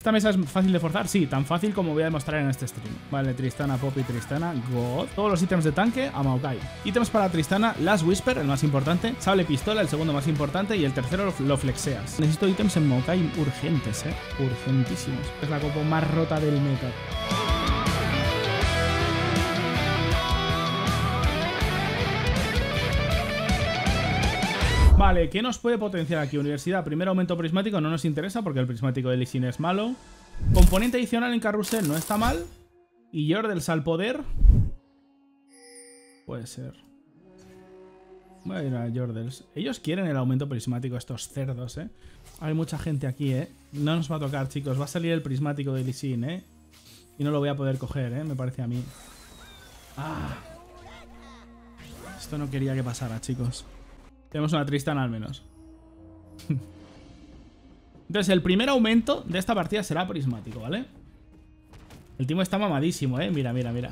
¿Esta mesa es fácil de forzar? Sí, tan fácil como voy a demostrar en este stream. Vale, Tristana, Poppy, Tristana, God. Todos los ítems de tanque a Maokai. Ítems para Tristana, Last Whisper, el más importante. Sable Pistola, el segundo más importante. Y el tercero lo flexeas. Necesito ítems en Maokai urgentes, urgentísimos. Es la compo más rota del meta. Vale, ¿qué nos puede potenciar aquí? Universidad, primer aumento prismático, no nos interesa porque el prismático de Lee Sin es malo. Componente adicional en carrusel no está mal. Y Yordles al poder. Puede ser. Voy a ir a Yordles. Ellos quieren el aumento prismático, estos cerdos, Hay mucha gente aquí, No nos va a tocar, chicos. Va a salir el prismático de Lee Sin, Y no lo voy a poder coger, me parece a mí. Ah. Esto no quería que pasara, chicos. Tenemos una Tristana al menos. Entonces, el primer aumento de esta partida será prismático, ¿vale? El timo está mamadísimo, Mira, mira, mira.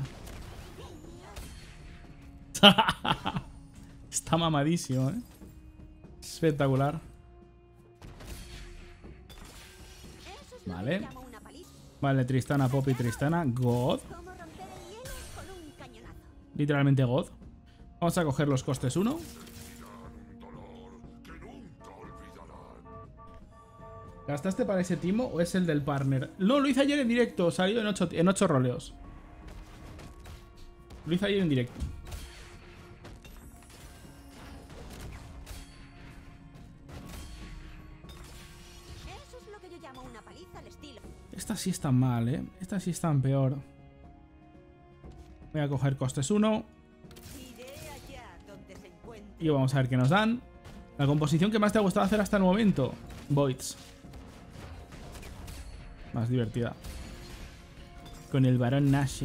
Está mamadísimo, Espectacular. Vale. Vale, Tristana, Poppy, Tristana. God. Literalmente God. Vamos a coger los costes 1. ¿Gastaste para ese timo o es el del partner? No, lo hice ayer en directo. Salió en 8 roleos. Lo hice ayer en directo. Eso es lo que yo llamo una paliza al estilo. Estas sí están mal, Estas sí están peor. Voy a coger costes 1. Y vamos a ver qué nos dan. La composición que más te ha gustado hacer hasta el momento. Voids. Más divertida. Con el varón Nash.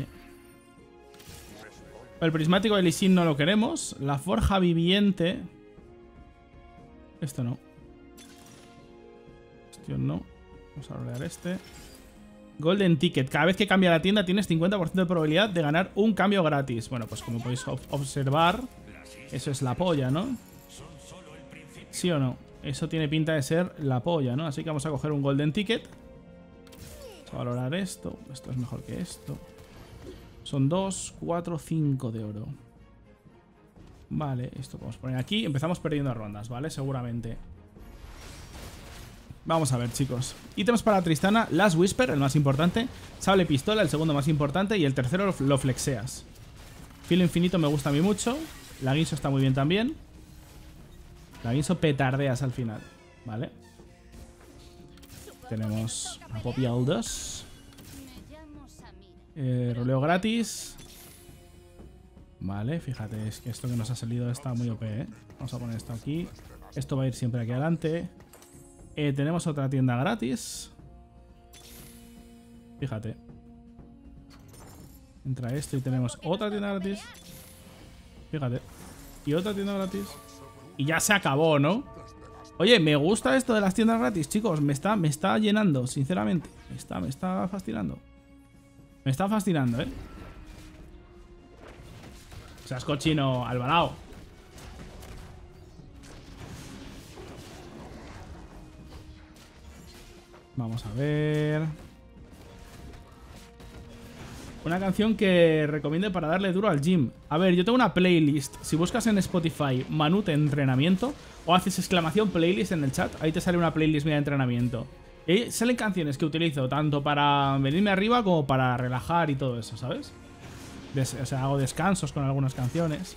El prismático de Lee Sin no lo queremos. La forja viviente. Esto no. Cuestión no. Vamos a rolear este. Golden Ticket. Cada vez que cambia la tienda tienes 50% de probabilidad de ganar un cambio gratis. Bueno, pues como podéis observar, eso es la polla, ¿no? ¿Sí o no? Eso tiene pinta de ser la polla, ¿no? Así que vamos a coger un Golden Ticket. Vamos a valorar esto. Esto es mejor que esto. Son 2, 4, 5 de oro. Vale, esto podemos poner aquí. Empezamos perdiendo rondas, ¿vale? Seguramente. Vamos a ver, chicos. Ítems para Tristana. Last Whisper, el más importante. Sable Pistola, el segundo más importante. Y el tercero lo flexeas. Filo Infinito me gusta a mí mucho. La Guinso está muy bien también. La Guinso petardeas al final, ¿vale? Tenemos a Poppy al 2. Roleo gratis. Vale, fíjate, es que esto que nos ha salido está muy OP, Vamos a poner esto aquí. Esto va a ir siempre aquí adelante. Tenemos otra tienda gratis. Fíjate. Entra esto y tenemos otra tienda gratis. Fíjate. Y otra tienda gratis. Y ya se acabó, ¿no? Oye, me gusta esto de las tiendas gratis, chicos. Me está llenando, sinceramente. Me está fascinando. Me está fascinando, Seas cochino, Alvarado. Vamos a ver. Una canción que recomiende para darle duro al gym. A ver, yo tengo una playlist. Si buscas en Spotify Manute Entrenamiento o haces exclamación playlist en el chat, ahí te sale una playlist mía de entrenamiento. Y ahí salen canciones que utilizo tanto para venirme arriba como para relajar y todo eso, ¿sabes? O sea, hago descansos con algunas canciones.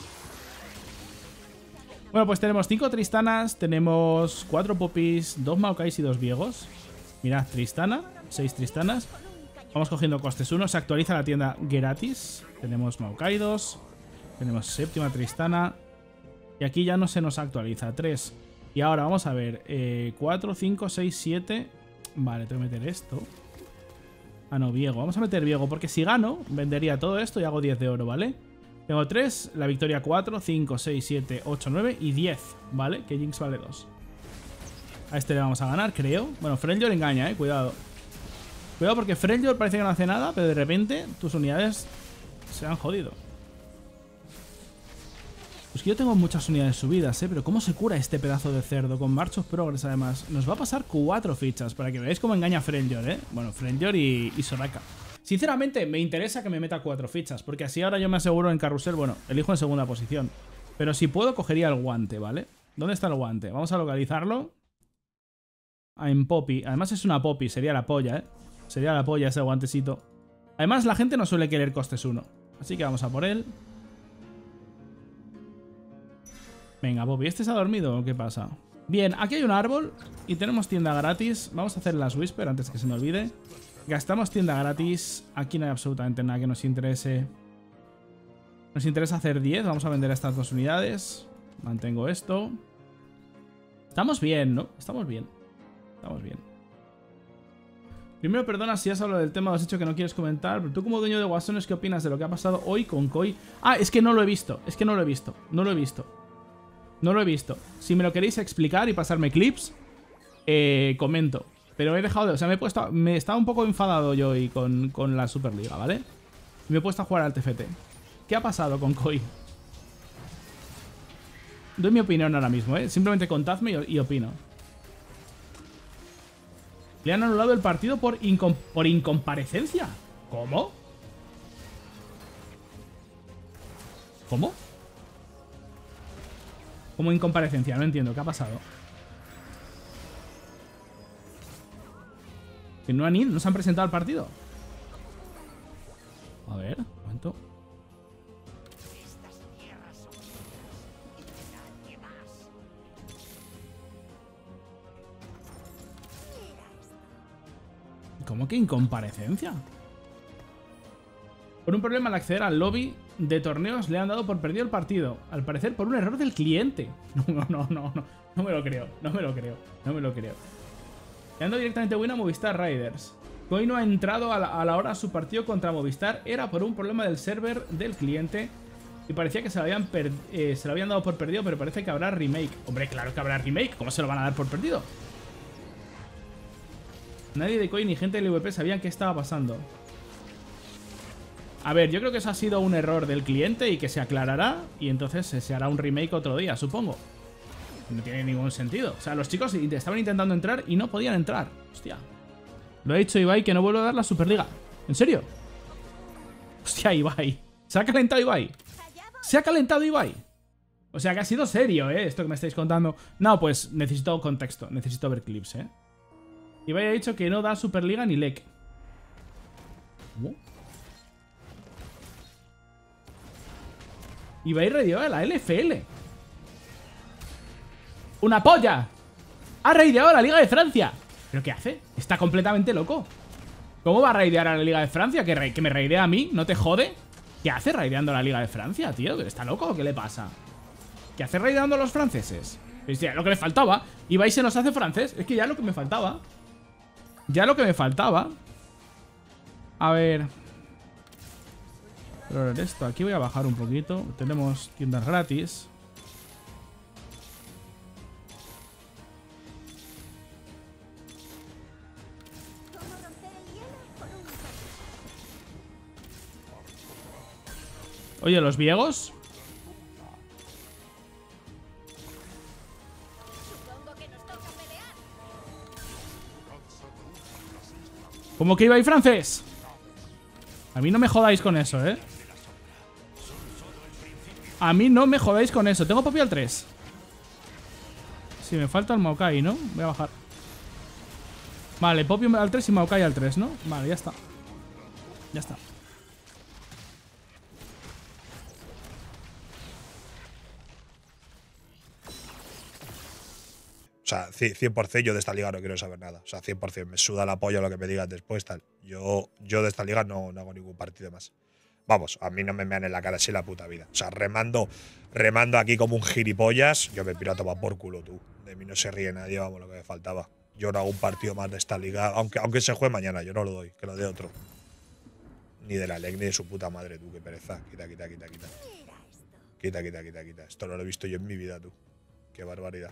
Bueno, pues tenemos 5 Tristanas, tenemos 4 Poppies, 2 Maokais y 2 Viegos. Mirad, Tristana, 6 Tristanas. Vamos cogiendo costes 1, se actualiza la tienda gratis. Tenemos Maokai 2, tenemos séptima Tristana. Y aquí ya no se nos actualiza, 3. Y ahora vamos a ver, 4, 5, 6, 7. Vale, tengo que meter esto. Ah, no, Viego. Vamos a meter Viego, porque si gano, vendería todo esto y hago 10 de oro, ¿vale? Tengo 3, la victoria 4, 5, 6, 7, 8, 9 y 10, ¿vale? Que Jinx vale 2. A este le vamos a ganar, creo. Bueno, Freljord engaña, cuidado. Cuidado porque Freljord parece que no hace nada, pero de repente tus unidades se han jodido. Pues que yo tengo muchas unidades subidas, pero ¿cómo se cura este pedazo de cerdo? Con March of Progress, además. Nos va a pasar 4 fichas, para que veáis cómo engaña Frenjor, ¿eh? Bueno, Frenjor y Soraka. Sinceramente, me interesa que me meta 4 fichas, porque así ahora yo me aseguro en carrusel, bueno, elijo en segunda posición. Pero si puedo, cogería el guante, ¿vale? ¿Dónde está el guante? Vamos a localizarlo. En Poppy. Además es una Poppy, sería la polla, ¿eh? Sería la polla ese guantecito. Además, la gente no suele querer costes 1. Así que vamos a por él. Venga, Bobby, ¿este se ha dormido o qué pasa? Bien, aquí hay un árbol y tenemos tienda gratis. Vamos a hacer las Whisper antes que se me olvide. Gastamos tienda gratis. Aquí no hay absolutamente nada que nos interese. Nos interesa hacer 10. Vamos a vender estas 2 unidades. Mantengo esto. Estamos bien, ¿no? Estamos bien. Estamos bien. Primero, perdona si has hablado del tema, has dicho que no quieres comentar, pero tú como dueño de Guasones, ¿qué opinas de lo que ha pasado hoy con Koi? Ah, es que no lo he visto. Es que no lo he visto. No lo he visto. No lo he visto. Si me lo queréis explicar y pasarme clips, comento. Pero he dejado de... O sea, me estaba un poco enfadado yo hoy con la Superliga, ¿vale? Y me he puesto a jugar al TFT. ¿Qué ha pasado con Koi? Doy mi opinión ahora mismo, ¿eh? Simplemente contadme y opino. Le han anulado el partido por incomparecencia. ¿Cómo? ¿Cómo? Como incomparecencia, no entiendo. ¿Qué ha pasado? ¿Que no han ido? ¿No se han presentado al partido? A ver, un momento. ¿Cómo que incomparecencia? Por un problema al acceder al lobby de torneos le han dado por perdido el partido. Al parecer por un error del cliente. No me lo creo. No me lo creo. No me lo creo. Le han dado directamente win a Movistar Riders. Koi no ha entrado a la hora a su partido contra Movistar. Era por un problema del server del cliente. Y parecía que se lo habían dado por perdido, pero parece que habrá remake. Hombre, claro que habrá remake. ¿Cómo se lo van a dar por perdido? Nadie de Koi ni gente del IVP sabían qué estaba pasando. A ver, yo creo que eso ha sido un error del cliente y que se aclarará. Y entonces se hará un remake otro día, supongo. No tiene ningún sentido. O sea, los chicos estaban intentando entrar y no podían entrar. Hostia. Lo ha dicho Ibai que no vuelve a dar la Superliga. ¿En serio? Hostia, Ibai. ¿Se ha calentado Ibai? ¿Se ha calentado Ibai? O sea, que ha sido serio, ¿eh? Esto que me estáis contando. No, pues necesito contexto. Necesito ver clips, ¿eh? Ibai ha dicho que no da Superliga ni LEC. ¿Cómo? Ibai raideó a la LFL. ¡Una polla! ¡Ha raideado a la Liga de Francia! ¿Pero qué hace? Está completamente loco. ¿Cómo va a raidear a la Liga de Francia? ¿Que me raidea a mí? ¿No te jode? ¿Qué hace raideando a la Liga de Francia, tío? ¿Está loco o qué le pasa? ¿Qué hace raideando a los franceses? Es ya lo que le faltaba. Ibai se nos hace francés. Es que ya lo que me faltaba. Ya lo que me faltaba. A ver. Pero esto, aquí voy a bajar un poquito. Tenemos tiendas gratis. Oye, ¿los viegos? ¿Cómo que iba ahí francés? A mí no me jodáis con eso, ¿eh? A mí no me jodáis con eso. Tengo Poppy al 3. Sí, me falta el Maokai, ¿no? Voy a bajar. Vale, Poppy al 3 y Maokai al 3, ¿no? Vale, ya está. Ya está. O sea, 100% yo de esta liga no quiero saber nada. O sea, 100%. Me suda la polla lo que me digas después, tal. Yo de esta liga no hago ningún partido más. Vamos, a mí no me mean en la cara así la puta vida. O sea, remando aquí como un gilipollas, yo me piro a tomar por culo, tú. De mí no se ríe nadie, vamos, lo que me faltaba. Yo no hago un partido más de esta liga, aunque se juegue mañana, yo no lo doy, que lo dé otro. Ni de la LEC ni de su puta madre, tú, qué pereza. Quita. Quita. Esto no lo he visto yo en mi vida, tú. Qué barbaridad.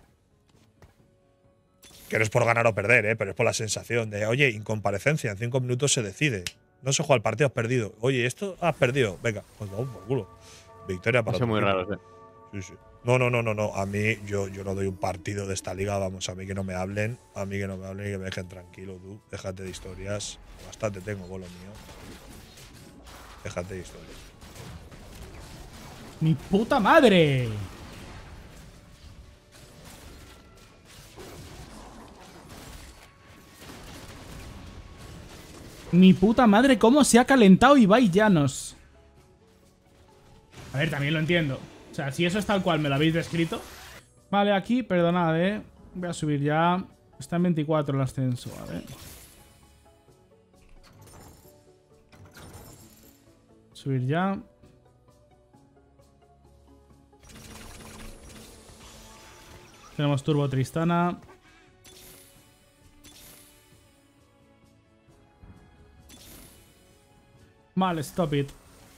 Que no es por ganar o perder, pero es por la sensación de, oye, incomparecencia, en 5 minutos se decide. No se juega el partido, has perdido. Oye, esto has perdido. Venga, pues vamos por culo. Victoria para Eso es muy raro, sí. Sí, sí. No. A mí, yo no doy un partido de esta liga, vamos, a mí que no me hablen. A mí que no me hablen y que me dejen tranquilo, tú. Déjate de historias. Bastante tengo con lo mío. Déjate de historias. ¡Mi puta madre! Mi puta madre, cómo se ha calentado Ibai Llanos. A ver, también lo entiendo. O sea, si eso es tal cual me lo habéis descrito. Vale, aquí, perdonad, voy a subir ya. Está en 24 el ascenso, a ver. Subir ya. Tenemos Turbo Tristana. Vale, stop it.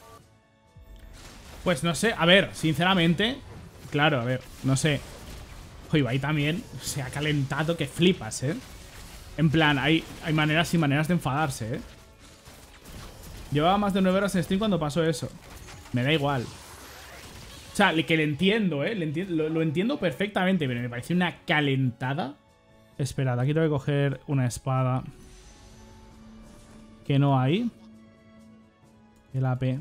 Pues no sé, a ver, sinceramente. Claro, a ver, no sé. Ibai también se ha calentado que flipas, En plan, hay maneras y maneras de enfadarse, Llevaba más de 9 horas en stream cuando pasó eso. Me da igual. O sea, que le entiendo, lo entiendo perfectamente, pero me parece una calentada. Esperad, aquí tengo que coger una espada. Que no hay. El AP.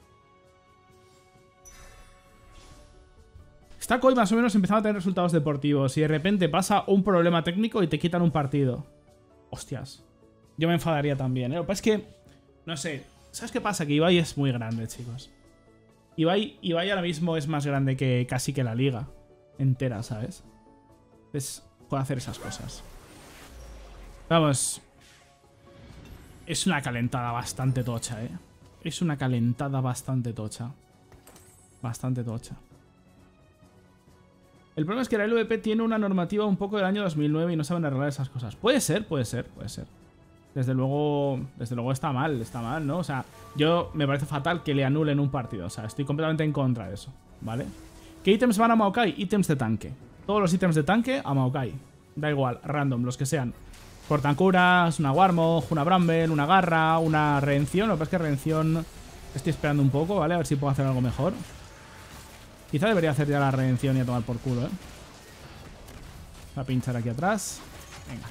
Está Koi más o menos empezando a tener resultados deportivos y de repente pasa un problema técnico y te quitan un partido. Hostias. Yo me enfadaría también, Lo que pasa es que, no sé, ¿sabes qué pasa? Que Ibai es muy grande, chicos. Ibai ahora mismo es más grande que casi que la liga entera, ¿sabes? Entonces, puede hacer esas cosas. Vamos. Es una calentada bastante tocha, Es una calentada bastante tocha. Bastante tocha. El problema es que la LVP tiene una normativa un poco del año 2009 y no saben arreglar esas cosas. Puede ser. Desde luego está mal, ¿no? O sea, me parece fatal que le anulen un partido. O sea, estoy completamente en contra de eso, ¿vale? ¿Qué ítems van a Maokai? Ítems de tanque. Todos los ítems de tanque a Maokai. Da igual, random, los que sean. Portancuras, una Warmog, una Bramble, una Garra, una Redención. Lo que pasa es que Redención estoy esperando un poco, ¿vale? A ver si puedo hacer algo mejor. Quizá debería hacer ya la Redención y a tomar por culo, Voy a pinchar aquí atrás. Venga.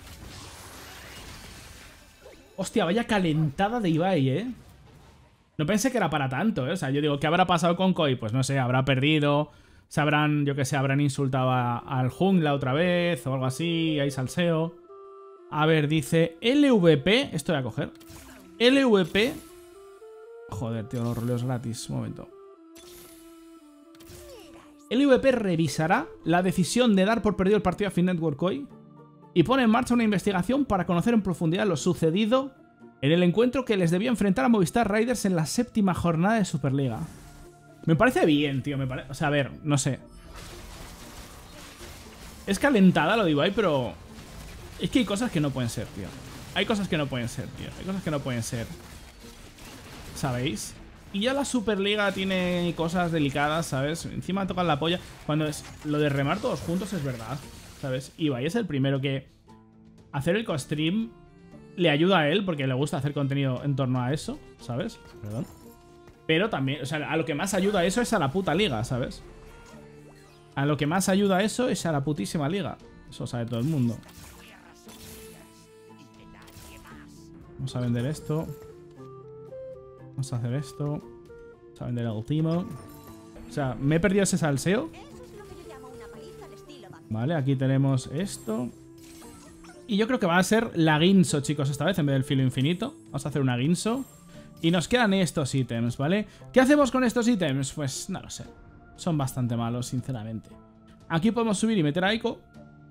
Hostia, vaya calentada de Ibai, No pensé que era para tanto, O sea, yo digo, ¿qué habrá pasado con Koi? Pues no sé, habrá perdido. Se habrán, yo que sé, habrán insultado al jungla otra vez o algo así. Hay salseo. A ver, dice LVP. Esto voy a coger. LVP. Joder, tío, los roleos gratis. Un momento. LVP revisará la decisión de dar por perdido el partido a Fin Network Koi y pone en marcha una investigación para conocer en profundidad lo sucedido en el encuentro que les debía enfrentar a Movistar Riders en la 7ª jornada de Superliga. Me parece bien, tío. O sea, a ver, no sé. Es calentada lo de Ibai, pero es que hay cosas que no pueden ser, tío. Hay cosas que no pueden ser, tío. Hay cosas que no pueden ser. ¿Sabéis? Y ya la Superliga tiene cosas delicadas, ¿sabes? Encima tocan la polla. Cuando es lo de remar todos juntos es verdad, ¿sabes? Ibai es el primero que hacer el co-stream le ayuda a él porque le gusta hacer contenido en torno a eso, ¿sabes? Perdón. Pero también, o sea, a lo que más ayuda a eso es a la puta liga, ¿sabes? A lo que más ayuda a eso es a la putísima liga. Eso sabe todo el mundo. Vamos a vender esto. Vamos a hacer esto. Vamos a vender el último. O sea, me he perdido ese salseo. Vale, aquí tenemos esto. Y yo creo que va a ser la Guinso, chicos, esta vez en vez del filo infinito. Vamos a hacer una Guinso. Y nos quedan estos ítems, ¿vale? ¿Qué hacemos con estos ítems? Pues no lo sé. Son bastante malos, sinceramente. Aquí podemos subir y meter a Ico.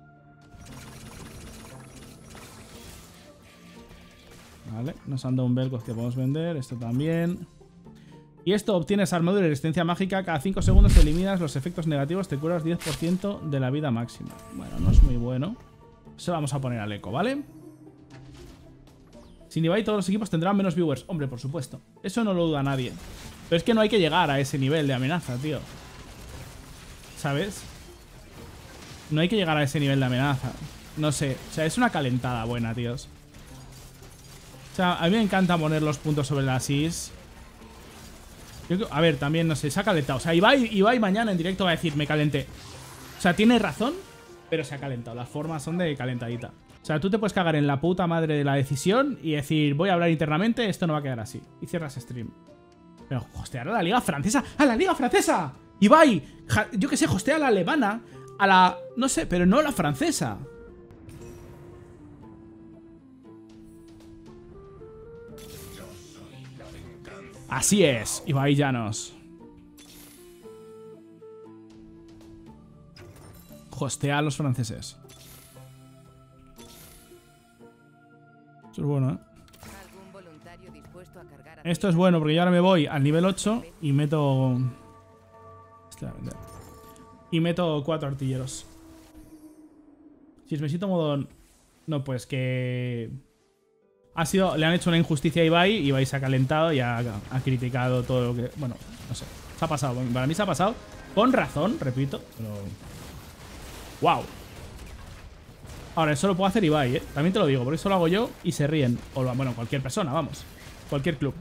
Vale, nos han dado un Vel'Koz que podemos vender. Esto también. Y esto, obtienes armadura y resistencia mágica. Cada 5 segundos eliminas los efectos negativos. Te curas 10% de la vida máxima. Bueno, no es muy bueno. Eso lo vamos a poner al eco, ¿vale? Sin Ibai todos los equipos tendrán menos viewers. Hombre, por supuesto. Eso no lo duda nadie. Pero es que no hay que llegar a ese nivel de amenaza, tío. ¿Sabes? No hay que llegar a ese nivel de amenaza. No sé. O sea, es una calentada buena, tíos. O sea, a mí me encanta poner los puntos sobre las is. A ver, también, no sé, se ha calentado. O sea, Ibai mañana en directo va a decir, me calenté. O sea, tiene razón, pero se ha calentado. Las formas son de calentadita. O sea, tú te puedes cagar en la puta madre de la decisión y decir, voy a hablar internamente, esto no va a quedar así. Y cierras stream. Pero hostear a la Liga Francesa. ¡A la Liga Francesa! Ibai, yo que sé, hostea a la alemana. A la... no sé, pero no a la francesa. Así es, Ibai Llanos. Hostea a los franceses. Esto es bueno, ¿eh? Esto es bueno porque yo ahora me voy al nivel 8 y meto... Y meto 4 artilleros. Chismecito modón. No, pues que... le han hecho una injusticia a Ibai. Ibai se ha calentado y ha criticado todo lo que... Bueno, no sé. Se ha pasado. Para mí se ha pasado. Con razón, repito. Pero... ¡wow! Ahora, eso lo puedo hacer Ibai, ¿eh? También te lo digo, porque eso lo hago yo y se ríen. O, bueno, cualquier persona, vamos. Cualquier club.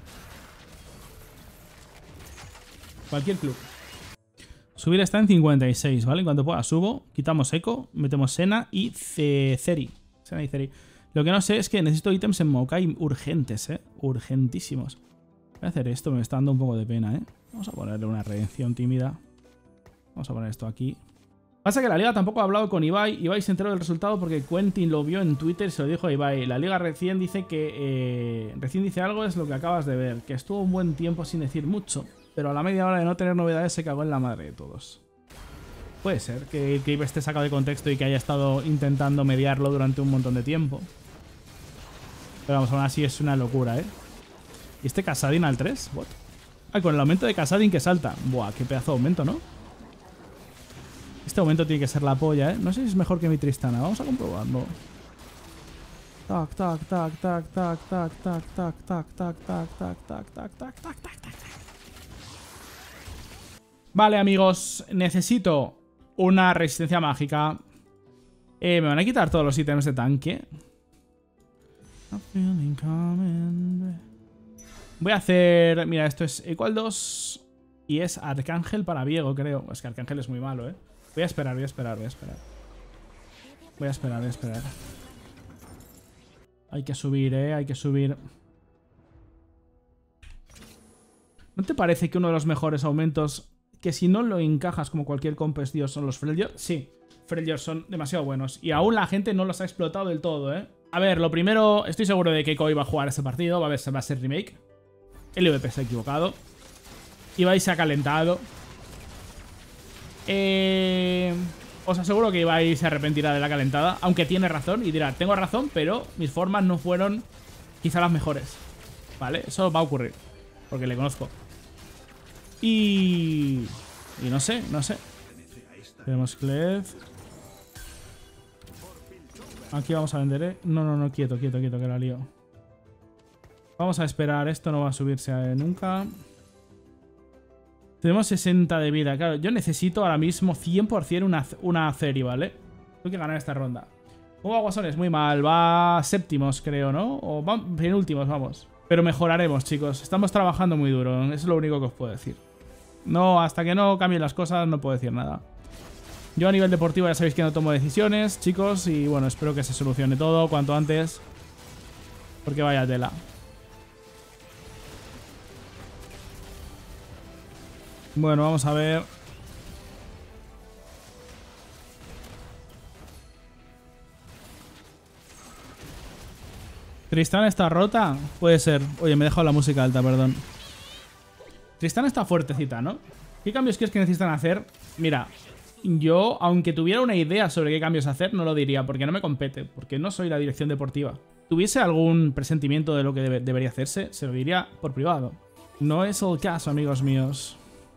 Cualquier club. Subir está en 56, ¿vale? En cuanto pueda subo. Quitamos Eco, metemos Sena y Ceri. Sena y Ceri. Lo que no sé es que necesito ítems en Maokai urgentes, ¿eh? Urgentísimos. Voy a hacer esto, me está dando un poco de pena, ¿eh? Vamos a ponerle una redención tímida. Vamos a poner esto aquí. Pasa que la liga tampoco ha hablado con Ibai. Ibai se enteró del resultado porque Quentin lo vio en Twitter y se lo dijo a Ibai. La liga recién dice que... recién dice algo, es lo que acabas de ver. Que estuvo un buen tiempo sin decir mucho. Pero a la media hora de no tener novedades se cagó en la madre de todos. Puede ser que el clip esté sacado de contexto y que haya estado intentando mediarlo durante un montón de tiempo. Pero vamos, aún así es una locura, ¿eh? ¿Y este Kassadin al 3? ¿What? Ah, con el aumento de Kassadin que salta. Buah, qué pedazo de aumento, ¿no? Este aumento tiene que ser la polla, ¿eh? No sé si es mejor que mi Tristana. Vamos a comprobarlo. Tac, tac, tac, tac, tac, tac, tac, tac, tac, tac, tac, tac, tac, tac, tac, tac, tac, tac. Vale, amigos. Necesito una resistencia mágica. Me van a quitar todos los ítems de tanque. Voy a hacer... Mira, esto es Equal 2 y es Arcángel para Viego, creo. Es que Arcángel es muy malo, ¿eh? Voy a esperar, voy a esperar, voy a esperar. Voy a esperar, voy a esperar. Hay que subir, hay que subir. ¿No te parece que uno de los mejores aumentos, que si no lo encajas como cualquier compes, Dios, son los Freljord? Sí, Freljord son demasiado buenos. Y aún la gente no los ha explotado del todo, ¿eh? A ver, lo primero, estoy seguro de que Koi va a jugar ese partido. Va a ser remake. El IVP se ha equivocado. Ibai se ha calentado. Os aseguro que Ibai se arrepentirá de la calentada. Aunque tiene razón y dirá, tengo razón, pero mis formas no fueron quizá las mejores. ¿Vale? Eso va a ocurrir. Porque le conozco. Y no sé, no sé. Tenemos Clef. Aquí vamos a vender, ¿eh? No, quieto, que la lío. Vamos a esperar, esto no va a subirse nunca. Tenemos 60 de vida, claro. Yo necesito ahora mismo 100% una Ceri, ¿vale? Tengo que ganar esta ronda. ¿Cómo va Guasones? Muy mal, va séptimos, creo, ¿no? O va penúltimos, vamos. Pero mejoraremos, chicos. Estamos trabajando muy duro, eso es lo único que os puedo decir. No, hasta que no cambien las cosas no puedo decir nada. Yo a nivel deportivo ya sabéis que no tomo decisiones, chicos, y bueno, espero que se solucione todo cuanto antes. Porque vaya tela. Bueno, vamos a ver. ¿Tristana está rota? Puede ser. Oye, me he dejado la música alta, perdón. Tristana está fuertecita, ¿no? ¿Qué cambios crees que necesitan hacer? Mira... Yo, aunque tuviera una idea sobre qué cambios hacer, no lo diría, porque no me compete, porque no soy la dirección deportiva. ¿Tuviese algún presentimiento de lo que debería hacerse? Se lo diría por privado. No es el caso, amigos míos.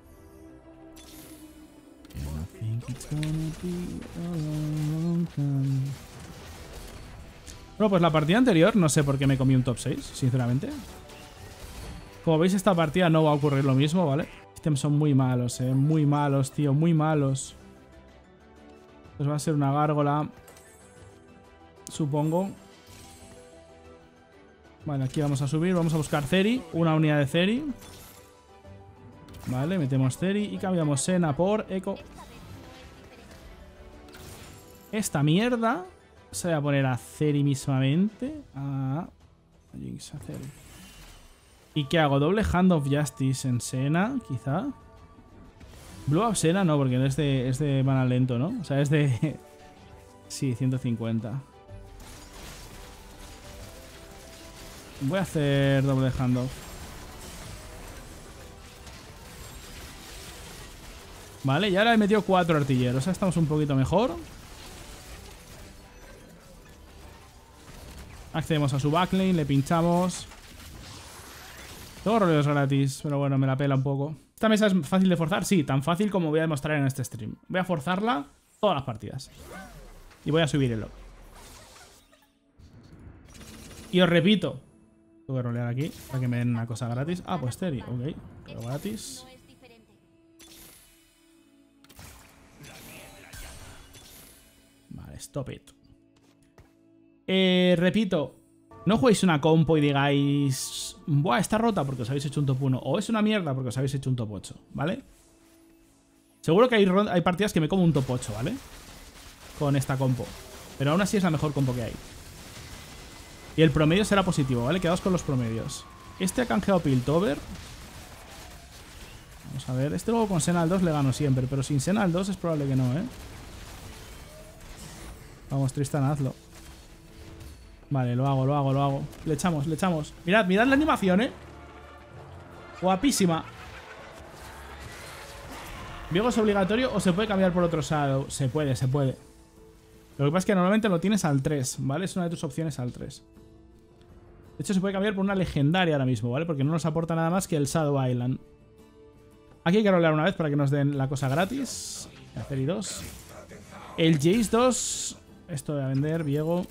Bueno, pues la partida anterior, no sé por qué me comí un top 6, sinceramente. Como veis, esta partida no va a ocurrir lo mismo, ¿vale? Ítems son muy malos, muy malos, tío, muy malos. Pues va a ser una gárgola, supongo. Vale, aquí vamos a subir. Vamos a buscar Ceri. Una unidad de Ceri. Vale, metemos Ceri y cambiamos Senna por Echo. Esta mierda se va a poner a Ceri mismamente. A Jinx, a Ceri. ¿Y qué hago? ¿Doble Hand of Justice en Senna, quizá? Blow Up Senna no, porque es de mana lento, ¿no? O sea, es de... Sí, 150. Voy a hacer doble Hand of. Vale, y ahora he metido 4 artilleros. Ahora estamos un poquito mejor. Accedemos a su backlane, le pinchamos. Tengo roleos gratis, pero bueno, me la pela un poco. ¿Esta mesa es fácil de forzar? Sí, tan fácil como voy a demostrar en este stream. Voy a forzarla todas las partidas. Y voy a subir el log. Y os repito. Tengo que rolear aquí para que me den una cosa gratis. Ah, pues Ceri, ok. Pero gratis. Vale, stop it. Repito. No juguéis una compo y digáis... Buah, está rota porque os habéis hecho un top 1. O es una mierda porque os habéis hecho un top 8, ¿vale? Seguro que hay partidas que me como un top 8, ¿vale? Con esta compo. Pero aún así es la mejor compo que hay. Y el promedio será positivo, ¿vale? Quedaos con los promedios. Este ha canjeado Piltover. Vamos a ver. Este luego con Senna al 2 le gano siempre. Pero sin Senna al 2 es probable que no, ¿eh? Vamos, Tristan, hazlo. Vale, lo hago. Le echamos. Mirad la animación, ¿eh? Guapísima. ¿Viego es obligatorio o se puede cambiar por otro Shadow? Se puede. Lo que pasa es que normalmente lo tienes al 3, ¿vale? Es una de tus opciones al 3. De hecho, se puede cambiar por una legendaria ahora mismo, ¿vale? Porque no nos aporta nada más que el Shadow Island. Aquí hay que rolear una vez para que nos den la cosa gratis. Hacer y 2. El Jace 2. Esto voy a vender, Viego.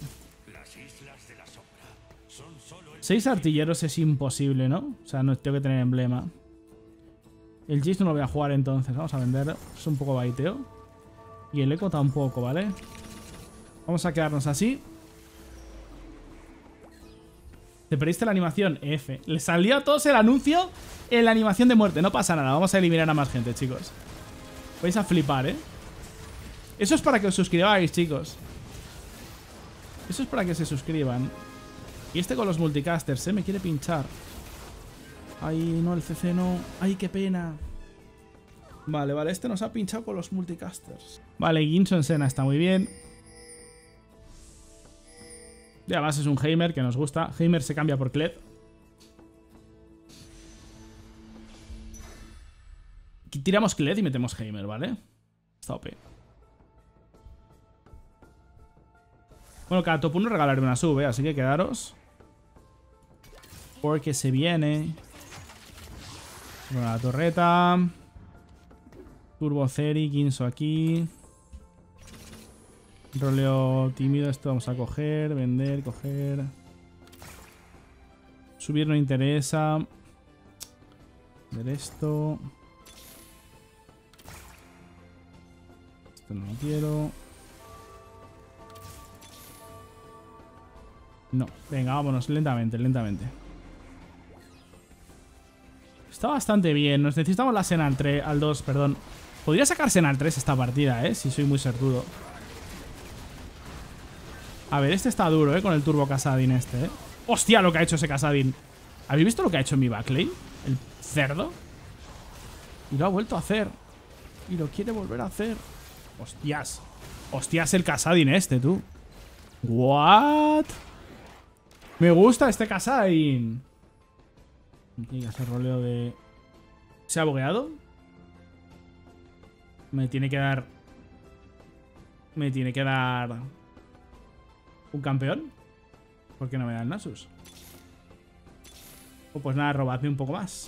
6 artilleros es imposible, ¿no? O sea, no tengo que tener emblema. El Jace no lo voy a jugar entonces. Vamos a vender. Es un poco baiteo. Y el Echo tampoco, ¿vale? Vamos a quedarnos así. Te perdiste la animación F. Le salió a todos el anuncio en la animación de muerte. No pasa nada. Vamos a eliminar a más gente, chicos. Vais a flipar, ¿eh? Eso es para que os suscribáis, chicos. Eso es para que se suscriban. Y este con los multicasters, ¿eh? Me quiere pinchar. Ay, no, el CC no. Ay, qué pena. Vale, este nos ha pinchado con los multicasters. Vale, Ginso en Senna está muy bien. Y además es un Heimer que nos gusta. Heimer se cambia por Kled. Tiramos Kled y metemos Heimer, ¿vale? Está OP. Bueno, cada top 1 regalaré una sub, ¿eh? Así que quedaros. Porque se viene. Bueno, la torreta. Turbo Ceri, Ginso aquí. Roleo tímido, esto vamos a coger, vender, coger. Subir no interesa. Ver esto. Esto no lo quiero. No, venga, vámonos, lentamente. Está bastante bien. Nos necesitamos la Senna al 2, perdón. Podría sacar Senna al 3 esta partida, si soy muy certudo. A ver, este está duro, con el Turbo Kassadin este, ¡Hostia, lo que ha hecho ese Kassadin! ¿Habéis visto lo que ha hecho en mi backlane? El cerdo. Y lo ha vuelto a hacer. Y lo quiere volver a hacer. ¡Hostias! ¡Hostias el Kassadin este, tú! ¿What? Me gusta este Kassadin. Tiene que hacer roleo de... ¿Se ha bugueado? Me tiene que dar un campeón. ¿Por qué no me da el Nasus? Pues nada, robadme un poco más.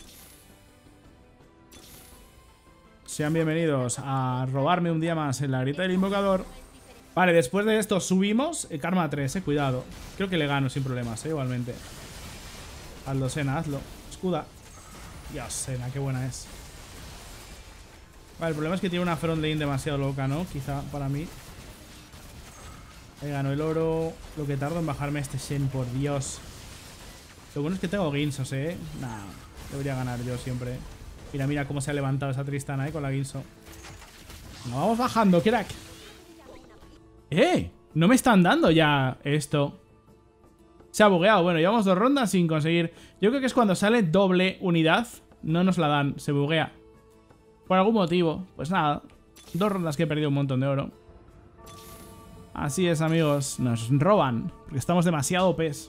Sean bienvenidos a robarme un día más en la grita del invocador. Vale, después de esto subimos. Karma 3, cuidado. Creo que le gano sin problemas, igualmente. Hazlo, Senna, hazlo. Escuda. Dios, Senna, qué buena es. Vale, el problema es que tiene una front lane demasiado loca, ¿no? Quizá para mí. Ahí gano el oro. Lo que tardo en bajarme este Shen, por Dios. Lo bueno es que tengo Ginsos, Nah, debería ganar yo siempre. Mira, mira cómo se ha levantado esa Tristana, con la Guilso. Nos vamos bajando, crack. No me están dando ya esto. Se ha bugueado. Bueno, llevamos 2 rondas sin conseguir. Yo creo que es cuando sale doble unidad. No nos la dan, se buguea. Por algún motivo. Pues nada. 2 rondas que he perdido un montón de oro. Así es, amigos. Nos roban. Porque estamos demasiado OPs.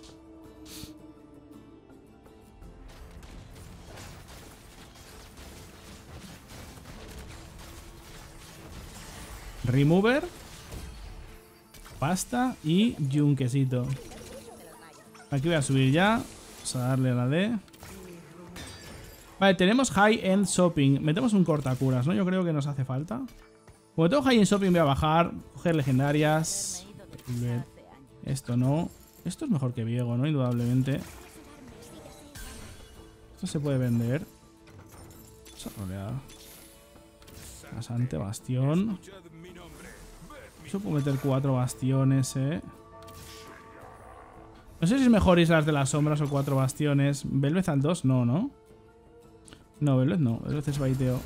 Remover. Pasta y yunquecito. Aquí voy a subir ya. Vamos a darle a la D. Vale, tenemos High End Shopping. Metemos un cortacuras, ¿no? Yo creo que nos hace falta. Como tengo High End Shopping voy a bajar. Coger legendarias. Esto no. Esto es mejor que Viego, ¿no? Indudablemente. Esto se puede vender. Vamos a rolear. Casante, bastión. Yo puedo meter 4 bastiones, No sé si es mejor Islas de las Sombras o 4 bastiones. Velvet al 2, no, ¿no? No, Velvet no. Velvet es baiteo.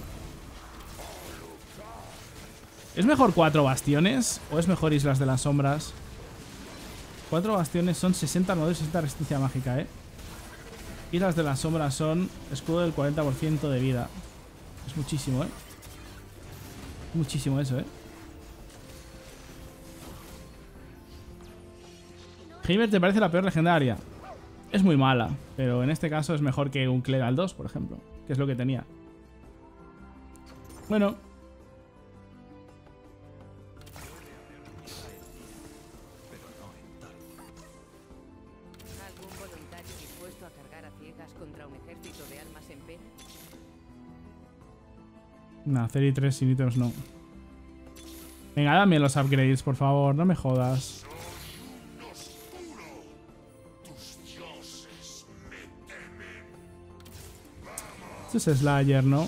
¿Es mejor 4 bastiones o es mejor Islas de las Sombras? 4 bastiones son 60 armadura y 60 resistencia mágica, Islas de las Sombras son escudo del 40% de vida. Es muchísimo, Muchísimo eso, Heimer te parece la peor legendaria. Es muy mala, pero en este caso es mejor que un Clegg al 2, por ejemplo, que es lo que tenía. Bueno. ¿Algún voluntario dispuesto a cargar a ciegas contra un ejército de almas en pena? Nah, Ceri 3 sin ítems no. Venga, dame los upgrades, por favor, no me jodas. Este es Slayer, ¿no?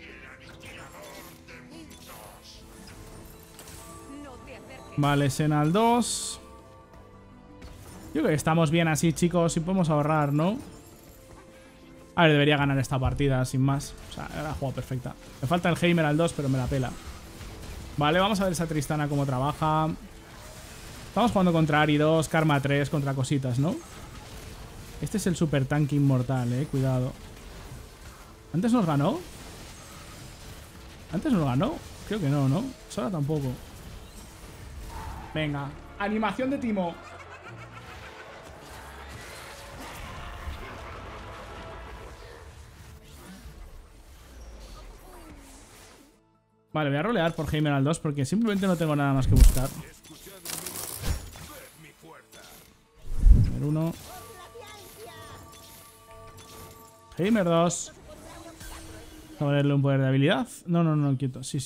Vale, Senal 2. Yo creo que estamos bien así, chicos. Y podemos ahorrar, ¿no? A ver, debería ganar esta partida, sin más. O sea, era la jugada perfecta. Me falta el Heimer al 2, pero me la pela. Vale, vamos a ver esa Tristana cómo trabaja. Estamos jugando contra Ari 2, Karma 3, contra cositas, ¿no? Este es el super tanque inmortal, cuidado. ¿Antes nos ganó? ¿Antes nos ganó? Creo que no, ¿no? Ahora tampoco. Venga. Animación de Timo. Vale, voy a rolear por Heimer al 2 porque simplemente no tengo nada más que buscar. Heimer 1. Heimer 2. Vamos a ponerle un poder de habilidad. No, quieto. Sí.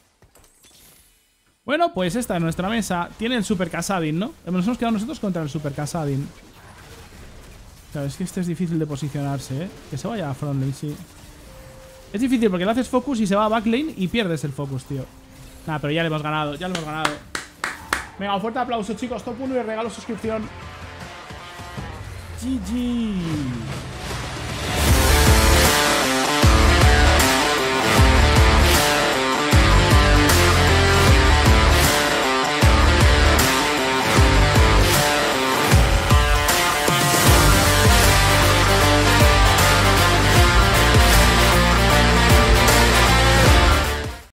Bueno, pues esta es nuestra mesa. Tiene el Super Kasadin, ¿no? Nos hemos quedado nosotros contra el Super Kasadin. Claro, es que este es difícil de posicionarse, Que se vaya a frontline, sí. Es difícil porque le haces focus y se va a backlane y pierdes el focus, tío. Nada, pero ya le hemos ganado, Venga, un fuerte aplauso, chicos. Top 1 y regalo suscripción. GG.